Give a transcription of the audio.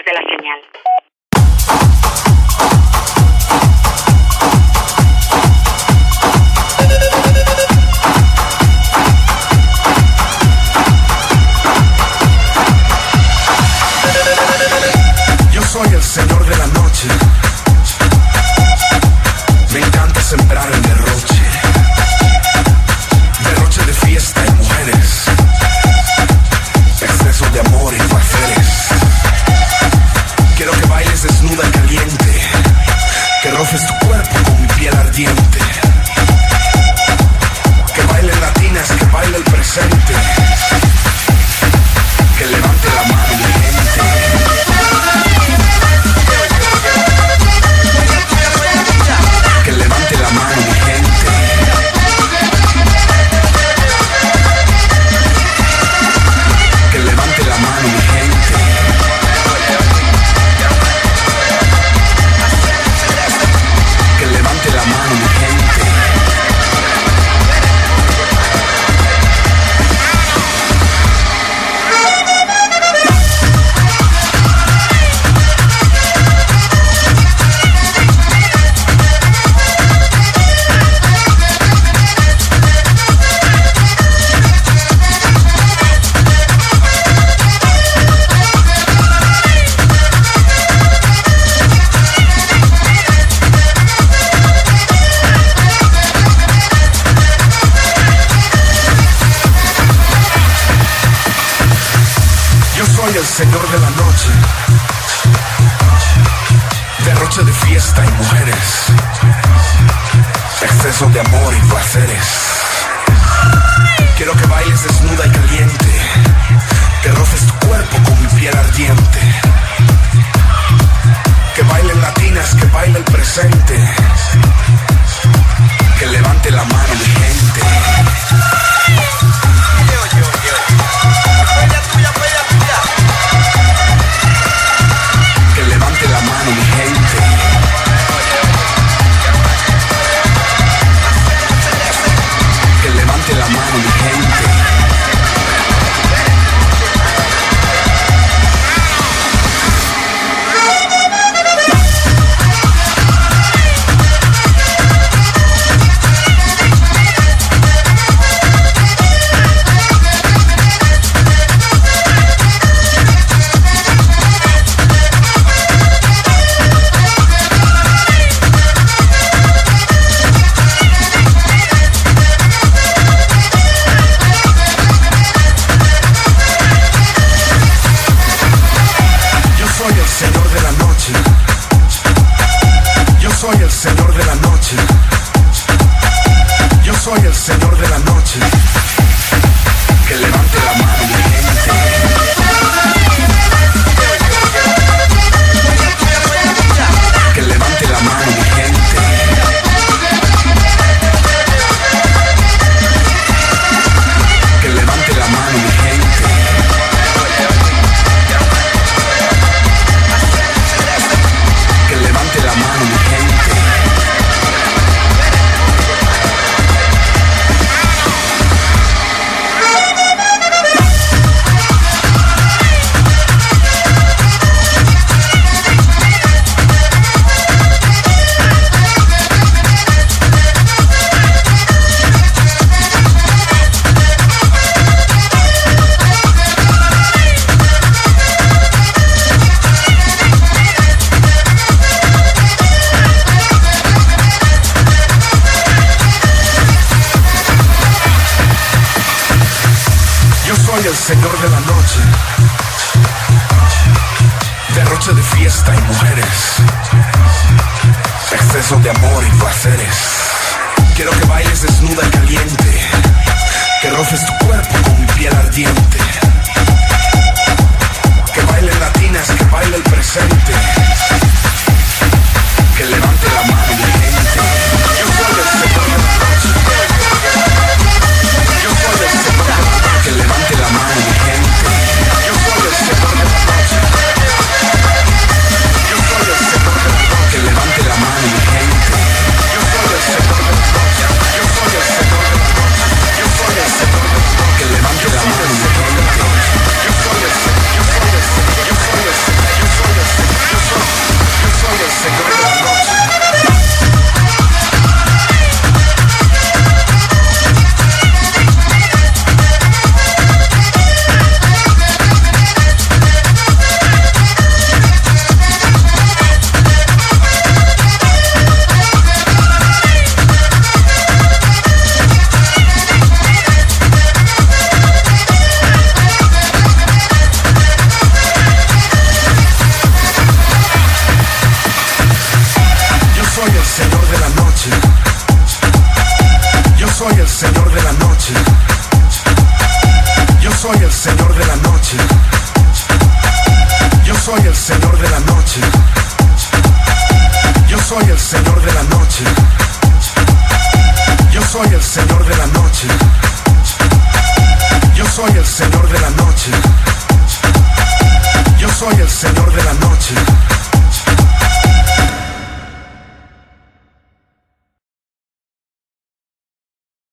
de la señal. Yo soy el señor de la noche. Me encanta sembrar el derroche. Derroche de fiesta y mujeres. Exceso de amor y placeres. Quiero que bailes desnuda y caliente. Que roces tu cuerpo con mi piel ardiente. Que bailen latinas, que baile el presente. Que levante la mano mi gente. Que levante la mano mi gente. Que levante la mano mi gente. Que levante la mano mi gente. Soy el señor de la noche. Derroche de fiesta y mujeres. Exceso de amor y placeres. Quiero que bailes desnuda y caliente. Que roces tu cuerpo con mi piel ardiente. Que bailen latinas, que baile el presente. Que levante la mano mi gente. Que levante la mano mi gente. Que levante la mano mi gente. Soy el señor de la noche. Yo soy el señor de la noche. Que levante la mano mi gente. Que levante la mano mi gente. Que levante la mano mi gente. Que levante la mano mi gente. Soy el señor de la noche. Derroche de fiesta y mujeres. Exceso de amor y placeres. Quiero que bailes desnuda y caliente. Que roces tu cuerpo con mi piel ardiente. Que bailen latinas, que baile el presente. Que levante la mano mi gente. Yo soy el señor de la noche. Yo soy el señor de la noche. Que levante la mano mi gente. Yo soy el señor de la noche. Yo soy el señor de la noche. Que levante la mano mi gente. Yo soy el señor de la noche. Yo soy el señor de la noche. Yo soy el señor de la noche. Que levante la mano mi gente. Yo soy el señor. Yo soy el señor. Yo soy el señor. Yo soy el noche. Yo soy el Señor de la noche. Yo soy el Señor de la noche. Yo soy el Señor de la noche.